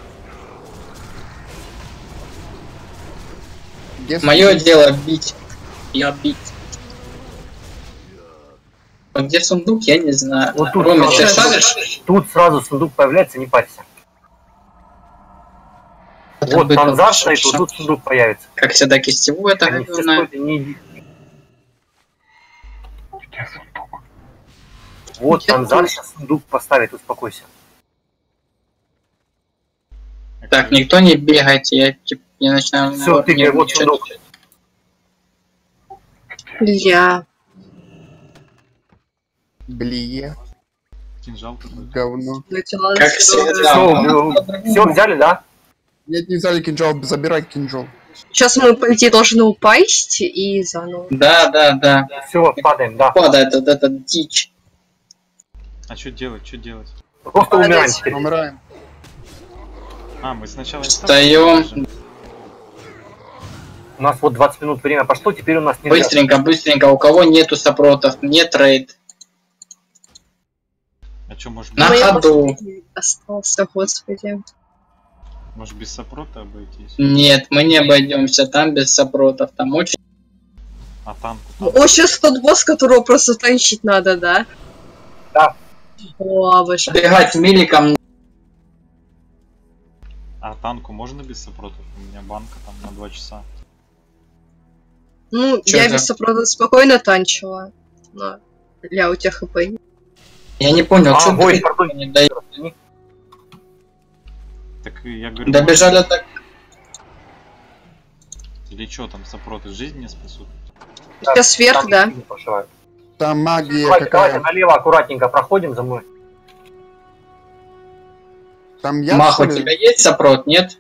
Где Мое сундук? дело бить. Я бить. А где сундук, я не знаю. Вот тут Роме, ты сразу- шаришь? Тут сразу сундук появляется, не парься. Это Вот бы танзар там стоит, вот шо- тут сундук появится. Как всегда, кистевую это Они все говно. стоят, не- Где сундук? Вот Где танзар тут? сейчас сундук поставит, успокойся. Так, никто не бегайте, я типа не начинаю Всё, ты не- вот ничего сундук. делать. Я. Блие. Кинжал какой-то. Говно. Начала Как с- всегда. Все взяли, да? Нет, не взяли кинжал, забирай кинжал. Сейчас мы, по идее, должны упасть и заново. Да, да, да. Все, падаем, да. Падает вот эта дичь. А что делать, что делать? Просто Падать. умираем теперь. Умираем. А, мы сначала... Встаем. У нас вот двадцать минут время пошло, теперь у нас не Быстренько, быстренько. У кого нету сопротов, нет рейд. А что, может, На Ну, я ходу. последний остался, господи. может без сопрота обойтись? Нет, мы не обойдемся там без сопротов. Там очень... А танку? танку? О, сейчас тот босс, которого просто танчить надо, да? Да. О, обожаю. Бегать миликом. А танку можно без сопротов? У меня банка там на два часа. Ну, Чё я это? без сопротива спокойно танчила. Но для у тебя хп. Я не понял, А, что Войд, ты пардон. не даёшь? Так я говорю... Добежали так. Или что там, сопроты жизнь не спасут? Сейчас вверх, да? Там магия Давайте, давайте какая. налево аккуратненько проходим за мной. Там я, Мах, что у ли? тебя есть сопрот, нет?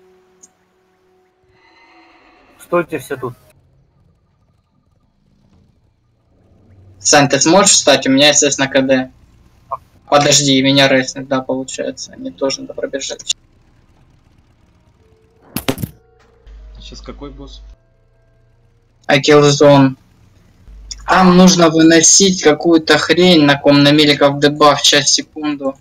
Стойте все тут. Сань, ты сможешь встать? У меня, естественно, КД. Подожди, меня рейснуть, да, получается. Они тоже надо пробежать. Сейчас какой босс? А Killzone. Там нужно выносить какую-то хрень, на ком на миликов дебаф сейчас секунду.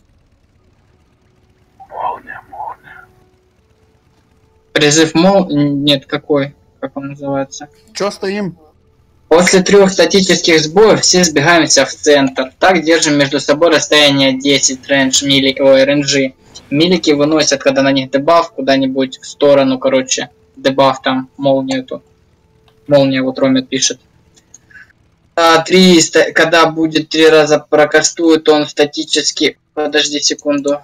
Молния, молния. Призыв мол... Нет, какой? Как он называется? Чё стоим? После трех статических сбоев все сбегаемся в центр. Так держим между собой расстояние десять рейндж мили... Ой, рейнджи. Милики выносят, когда на них дебаф, куда-нибудь в сторону, короче. Дебаф там, молнию эту. Молния, вот Ромет пишет. А, три, ста- когда будет три раза прокастует, он статически... Подожди секунду.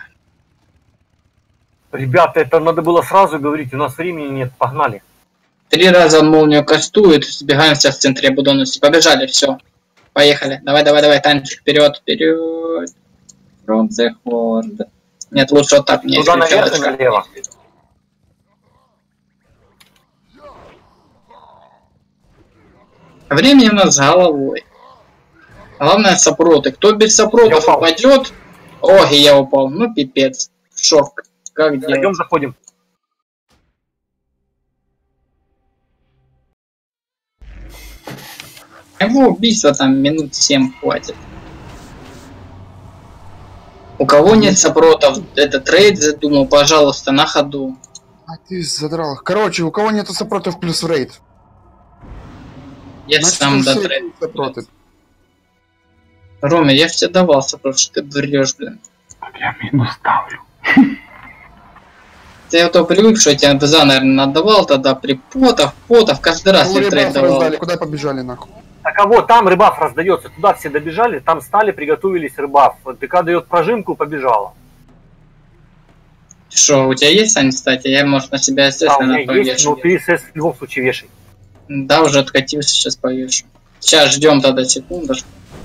Ребята, это надо было сразу говорить, у нас времени нет, погнали. Три раза он молнию кастует, сбегаемся в центре будонности. Побежали, все. Поехали. Давай, давай, давай, танчик, вперед, вперед. From the horde. Нет, лучше вот так, мне есть Туда наверх и кричалочка. налево. Времени у нас с головой. Главное сопроты. Кто без сопротов упадет... Ох, и я упал. Ну пипец. Шок. Как делать? Пойдем заходим. Его убийства там минут семь хватит. У кого нет сопротов, это трейд задумал, пожалуйста, на ходу. А ты задрал. Короче, у кого нету сопротов плюс рейд. Я Значит, сам у до всех трейд. есть сопроты. Рома, я в тебе давал сопрот, что ты врешь, блин. Так я минус ставлю. Ты а то привык, что я тебе бза, наверное, отдавал тогда при потов, потов, каждый раз Пол я трейд ребят давал. раздали, куда побежали нахуй? Так а вот там рыбаф раздается, туда все добежали, там стали, приготовились рыбаф. ДК дает прожимку, побежала. Что, у тебя есть, Сань, кстати? Я, может, на себя, Да, у естественно, меня есть, повешу. но ты СС в любом случае вешай. Да, уже откатился, сейчас повешу. Сейчас ждем тогда секундочку.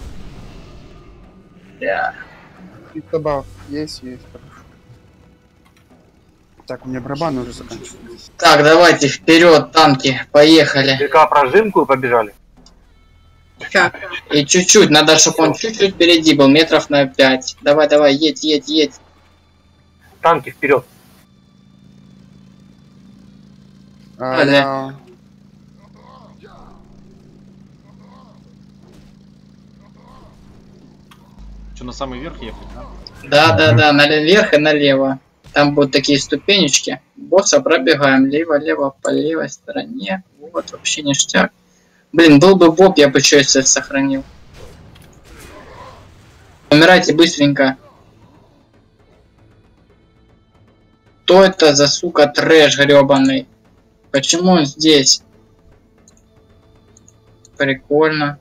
Да. Добав. Есть, есть, хорошо. Так, у меня барабаны уже заканчиваются. Так, давайте вперед, танки, поехали. ДК прожимку и побежали. Как? И чуть-чуть, надо, чтобы он чуть-чуть впереди был, метров на пять. Давай, давай, едь, едь, едь. Танки вперед. А, Далее. я- Что, на самый верх ехать, да? Да, да, да, наверх и налево. Там будут такие ступенечки. Босса пробегаем лево-лево по левой стороне. Вот, вообще ништяк. Блин, был бы боб, я бы что если сохранил. Умирайте быстренько. Что это за сука трэш гребаный? Почему он здесь? Прикольно.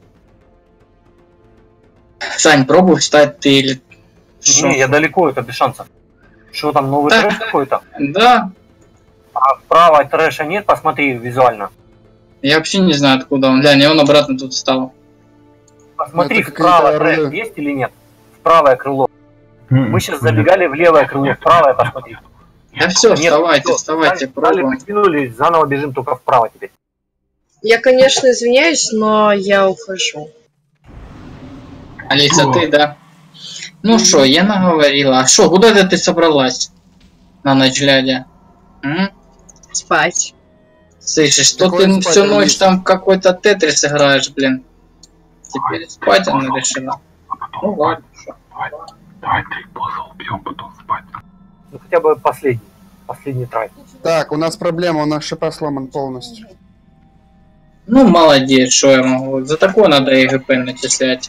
Сань, пробуй встать ты или... Шо? Не, я далеко, это без шансов. Что там, новый Да. трэш какой-то? Да, А вправо трэша нет, посмотри визуально. я вообще не знаю откуда он. Глянь, и он обратно тут встал. Посмотри, Это вправо какие-то трэш орлы. есть или нет? В правое крыло. Мы сейчас забегали в левое крыло, в правое посмотри. Да все, Нет, вставайте, всё, вставайте, встали, встали, пробуем. подтянулись, заново бежим только вправо теперь. Я, конечно, извиняюсь, но я ухожу. Алиса, Шо? ты, да? Ну что, я наговорила. А что, куда это ты собралась? На ночь глядя. М? Спать. Слышишь, что Какой ты спать, всю ночь Алиса? там в какой-то тетрис играешь, блин? Теперь спать она решила. А потом Ну спать. ладно, что. Давай, давай три босса убьем, потом спать. Ну хотя бы последний. Последний трай. Так, у нас проблема, у нас шипа сломан полностью. Ну, молодец, что я могу. За такое надо и ГП начислять.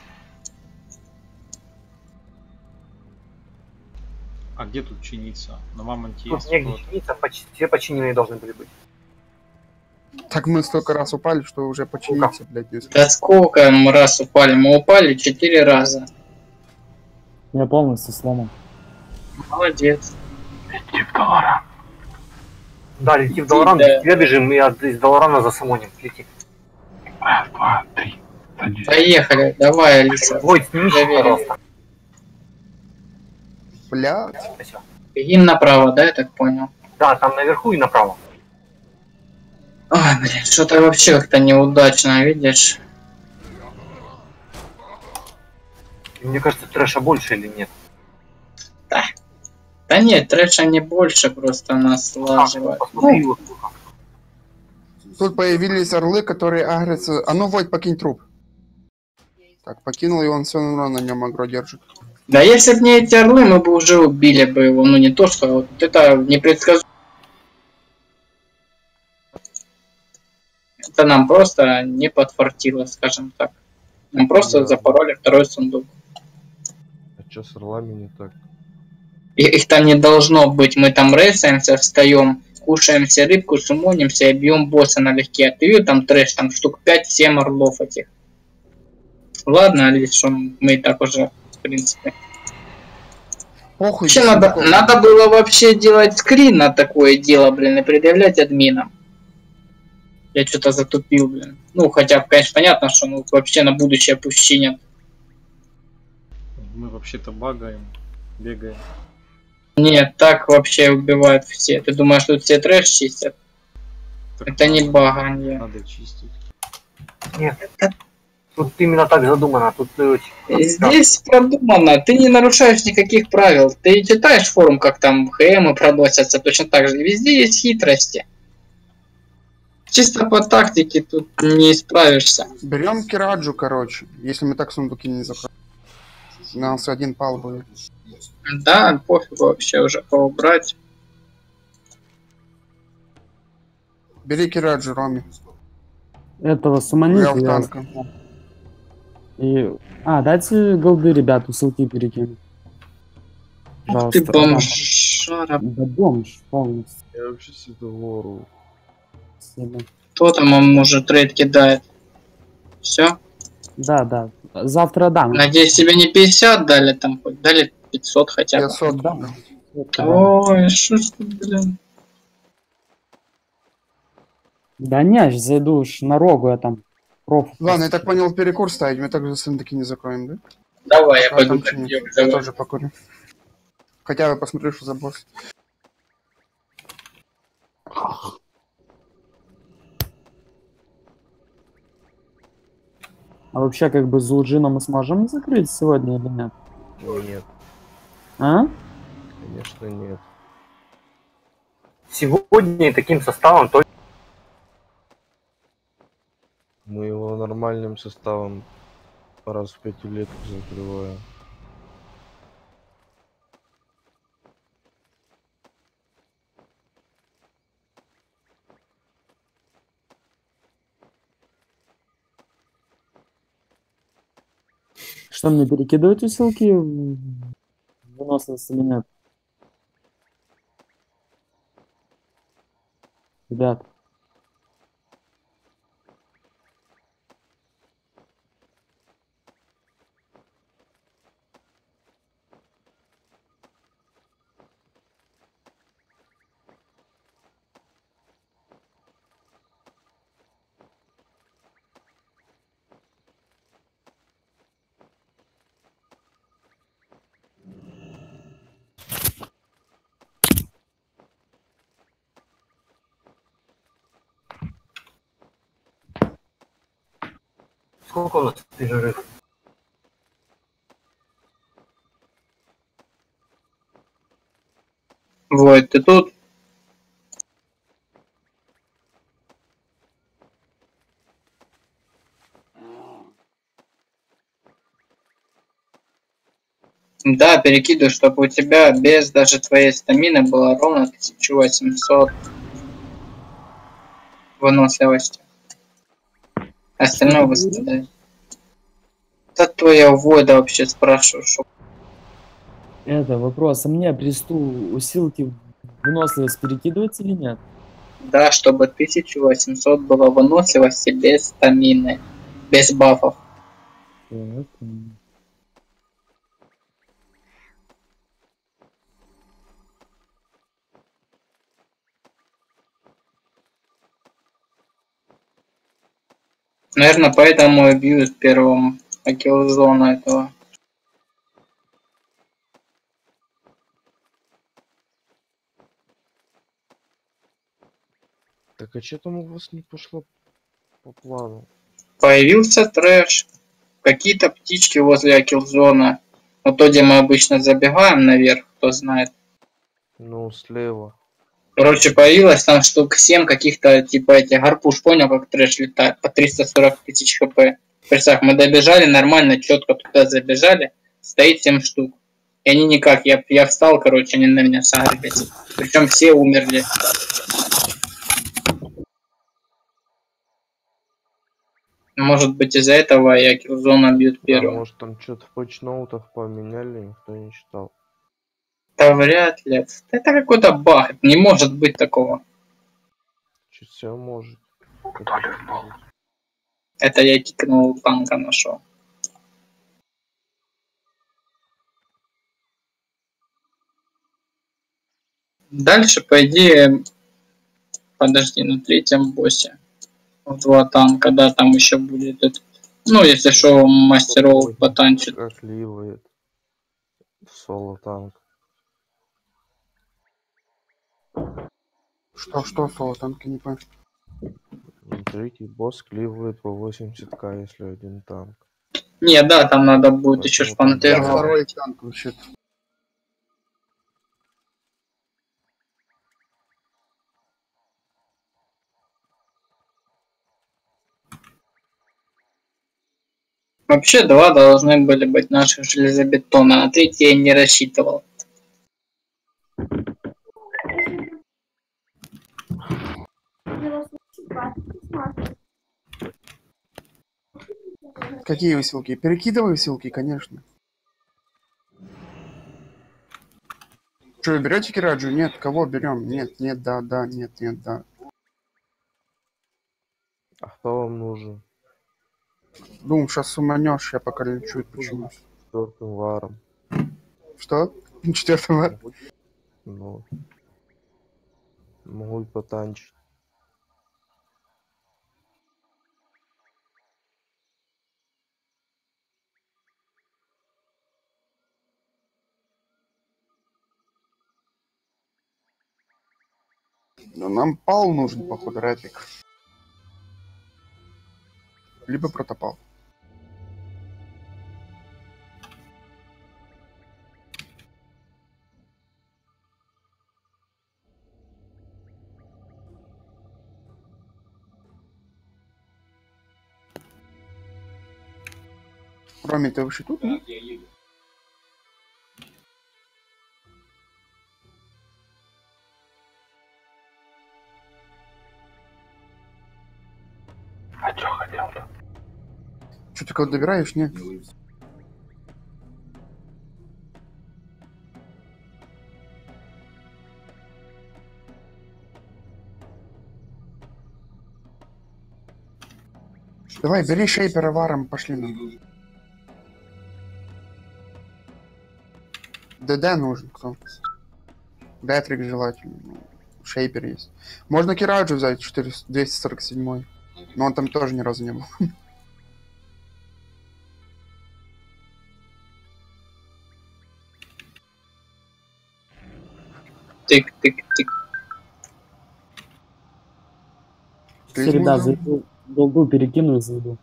А где тут чиниться? На мамонте Тут есть. негде вот. чиниться, почти все починенные должны были быть. Так мы столько раз упали, что уже починиться, блядь, не успели. Да сколько мы раз упали? Мы упали четыре раза. Я полностью сломан. Молодец. Иди в Долоран. Да, лети в Долоран, Да. к тебе бежим, и от- из Долорана за самоним. Лети. Раз, два, три. Садись. Поехали, давай, Алиса. Войт, сними щит, Проверили. пожалуйста. Блядь. Спасибо. Бегим направо, да, я так понял? Да, там наверху и направо. Ой, блин, что-то вообще как-то неудачно, видишь? Мне кажется, трэша больше или нет? Да нет, трэша не больше, просто нас слаживает. Посмотри его. Тут появились орлы, которые агрятся. А ну, Войт, покинь труп. Так, покинул, и он все равно на нем агро держит. Да если бы не эти орлы, мы бы уже убили бы его. Ну не то, что вот это непредсказуемо. Это нам просто не подфартило, скажем так. Мы просто Да. запороли второй сундук. А чё с орлами не так? И их там не должно быть. Мы там рейсаемся, встаем, кушаем все рыбку, сумонимся и бьем босса налегке. А ты видел там трэш, там штук пять-семь орлов этих. Ладно, Алис, что мы и так уже, в принципе. Похуй. Вообще без надо, сундуков. надо было вообще делать скрин на такое дело, блин, и предъявлять админам. Я что-то затупил, блин. Ну, хотя, конечно, понятно, что ну, вообще на будущее пусть чинят. Мы вообще-то багаем, бегаем. Нет, так вообще убивают все. Ты думаешь, тут все трэш чистят? Так Это не надо- баганье. Надо чистить. Нет, тут именно так задумано, тут э, Здесь продумано, ты не нарушаешь никаких правил. Ты читаешь форум, как там ХМы проносятся, точно так же. Везде есть хитрости. Чисто по тактике тут не справишься. Берем Кираджу, короче, если мы так сундуки не закроем. У нас один пал будет. Да, пофигу вообще уже кого брать. Бери Кираджу, Роми. Этого Я суманите. в я- танка. И... А, дайте голды, ребят, ссылки перекину. Ух ты, Пожалуйста. бомжара. Да бомж полностью. Я вообще себе вору. Спасибо. Кто там ему уже трейд кидает? Все? Да, да. Завтра дам. Надеюсь, тебе не пятьдесят дали там, хоть дали пятьсот хотя бы. пятьсот. Да. Ой, что ж ты, блин. Да не, я ж зайду уж на рогу, я там проф. Ладно, я так понял, перекур ставить, мы также сундуки не закроем, да? Давай, я А, пойду там так чинить. делаю, Я давай. тоже покурю. Хотя бы посмотрю, что за босс. А вообще, как бы, Зулджина мы сможем закрыть сегодня или нет? Нет, А? конечно нет. сегодня таким составом только Мы его нормальным составом раз в пятилетку закрываем. Что, мне перекидывать ссылки в выносливость или нет? Ребят. сколько у нас перерыв? Вот, ты тут? Да, перекидывай, чтобы у тебя без даже твоей стамины было ровно тысяча восемьсот выносливости. Остальное выставляй. Да твоя вода вообще спрашиваю, что... Это вопрос. А мне присту ссылки в выносливость перекидывать или нет? Да, чтобы тысяча восемьсот было выносливости без стамины, без бафов. Так, м. Наверное, поэтому и бьют первым акилзона этого. Так а что там у вас не пошло по плану? Появился трэш. Какие-то птички возле акилзона. Вот то, где мы обычно забегаем наверх, кто знает. Ну, слева. Короче, появилось там штук семь каких-то, типа этих гарпуш, понял, как трэш летает, по триста сорок тысяч хп. Представь, мы добежали нормально, четко туда забежали, стоит семь штук. И они никак, я, я встал, короче, они на меня сагрились. Причем все умерли. Может быть, из-за этого я киллзона бьют А первым. может там что-то в патчноутах поменяли, никто не читал. Да вряд ли. Это какой-то баг. Не может быть такого. Чуть все может. Это я кикнул танка нашел. Дальше, по идее, подожди, на третьем боссе в два танка, да, там еще будет этот. Ну, если что, мастеров потанчит. Отливает. Соло танк. Что, что, соло танки, не понял. Третий босс кливает по восемьдесят ка, если один танк. Не, да, там надо будет еще Поэтому там Я шпантеру. два. второй танк вообще. Вообще два должны были быть наших железобетона, на третий я не рассчитывал. Какие веселки? Перекидывай веселки, конечно. Что, вы берете Кираджу? Нет, кого берем? Нет, нет, да, да, нет, нет, да. А кто вам нужен? Думал, сейчас суманешь, я пока лечу. Почему? Четвертым варом. Что? Четвертого? Ну. Могу и потанчить. Ну, нам пал нужен, походу, Рэтлик. Либо протопал. Роми, ты вообще тут? Нет? А чё хотел-то? Что, ты кого добираешь? Нет. Давай, бери шейпера варом, пошли нам. ДД нужен кто? Дэтрик желательно. Ну, шейпер есть. Можно Кираджу взять, четыреста двести сорок семь. Но он там тоже ни разу не был. Тык-тык-тык. Ты Среда, нужен? зайду. Голду перекину и зайду.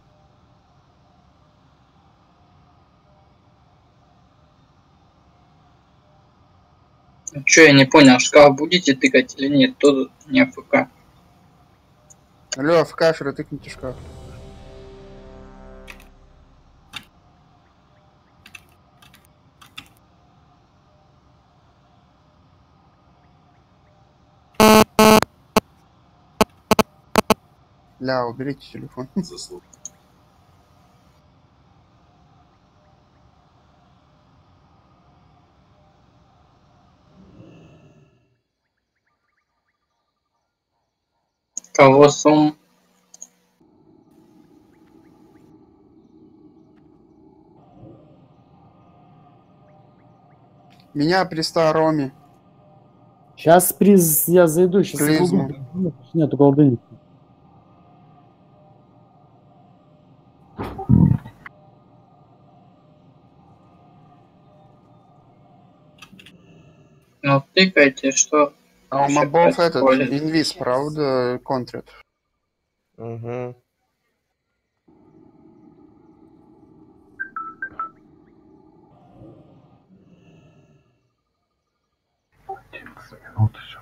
Че, я не понял, шкаф будете тыкать или нет? Тут не АФК. Алло, в кашере тыкните шкаф. Ля, уберите телефон. Кого сум? Меня приста Роми. Сейчас приз я зайду, сейчас я Клизму. голду перекину. Нету голды. Ну тыкайте, что А у вообще мобов этот, происходит? инвиз, правда, контрит. Угу. одиннадцать минут еще.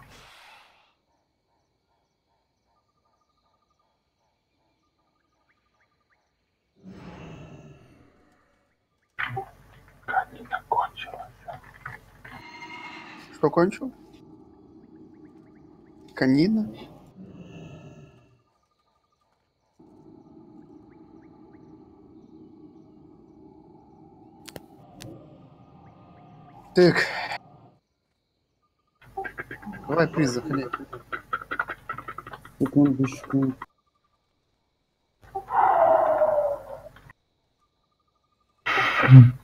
Канина кончилась. Что кончил? Канина? Так. Давай приз заходи. Секундочку. М.